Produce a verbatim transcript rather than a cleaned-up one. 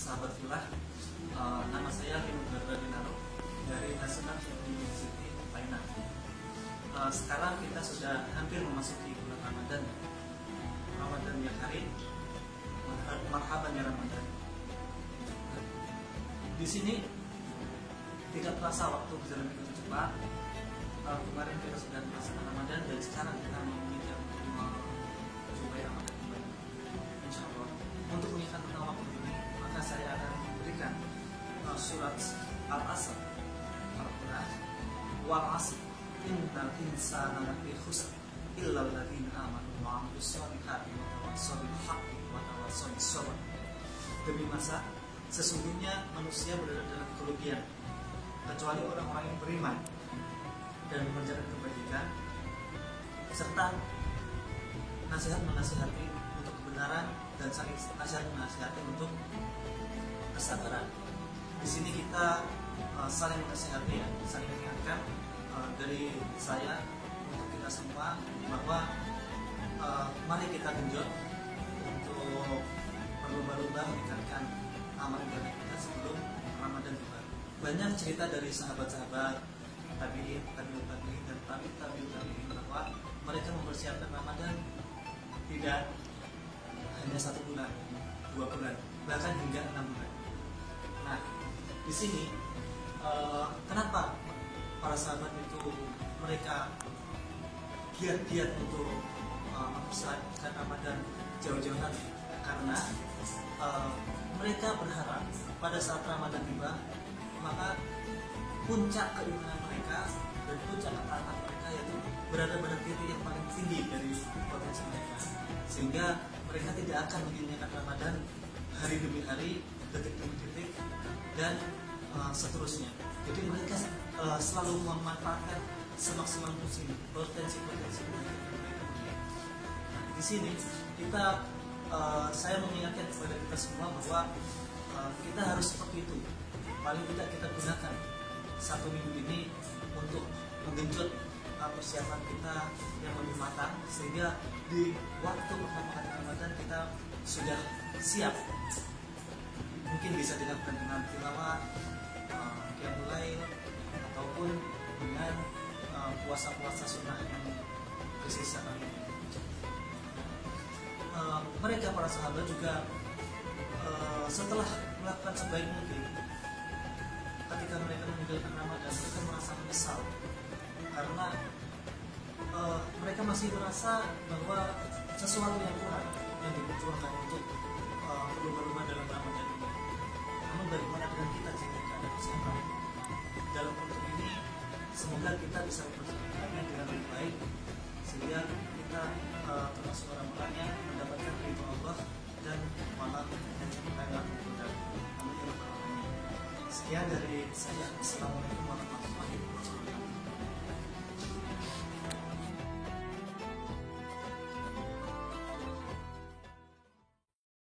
sahabat filah, uh, nama saya Lino Bernardinaro dari National University China. Uh, sekarang kita sudah hampir memasuki bulan Ramadan. Ramadan ya karim, marhaban ya Ramadan. Di sini tidak terasa waktu berjalan begitu cepat. Uh, kemarin kita sudah merasakan Ramadan dan sekarang kita menginjak menjumpai Ramadan kembali. Insya Allah. Untuk mengingatkan tentang waktu ini, maka saya akan memberikan uh, surat Al-Asr, Al-Quran, wal asr, innal insana lafi khusr, illa alladziina aamanu wa 'amilus shalihati wa tawassaw bil haqqi wa tawassaw bis sabr. Demi masa, sesungguhnya manusia berada dalam kerugian, kecuali orang-orang yang beriman dan mengerjakan kebaikan serta nasihat menasihati untuk kebenaran dan saling nasihat menasihati untuk kesabaran. Di sini kita uh, saling menasihati ya, saling mengingatkan uh, dari saya untuk kita semua bahwa uh, mari kita genjot untuk berlomba-lomba meningkatkan amal ibadah kita sebelum Ramadan tiba. Banyak cerita dari sahabat-sahabat tabi'in, tabi'ut tabi'in dan tabi'ut tabi'ut tabi'in bahwa mereka mempersiapkan Ramadan tidak hanya satu bulan, dua bulan, bahkan hingga enam bulan. Nah, di sini uh, kenapa para sahabat itu mereka giat-giat untuk uh, mempersiapkan Ramadan jauh-jauh hari? Karena uh, mereka berharap pada saat Ramadan tiba, maka puncak keimanan mereka dan puncak ketaatan mereka yaitu berada pada titik yang paling tinggi dari potensi mereka, sehingga mereka tidak akan menyanyiakan Ramadan hari demi hari, detik demi detik, dan uh, seterusnya. Jadi mereka uh, selalu memanfaatkan semaksimal mungkin potensi-potensi yang mereka punya. Nah, di sini kita uh, saya mengingatkan kepada kita semua bahwa uh, kita harus seperti itu. Paling tidak kita gunakan satu minggu ini untuk menggenjot persiapan kita yang lebih matang, sehingga di waktu pertama kali Ramadan kita sudah siap. Mungkin bisa dilakukan dengan tilawah, qiyamul lail, ataupun dengan uh, puasa-puasa sunnah yang bersisa kali ini. Uh, mereka para sahabat juga uh, setelah melakukan sebaik mungkin, ketika mereka meninggalkan Ramadan, mereka merasa menyesal karena uh, mereka masih merasa bahwa sesuatu yang kurang yang diperjuangkan untuk uh, berlomba-lomba dalam Ramadan ini. Namun bagaimana dengan kita jika tidak ada persiapan dalam bentuk ini? Semoga kita bisa mempersiapkannya dengan lebih baik sehingga kita uh, termasuk orang-orang yang mendapatkan ridho Allah dan malah mencapai kemudahan. Amin ya rabbal alamin. Sekian dari saya. Assalamualaikum warahmatullahi wabarakatuh.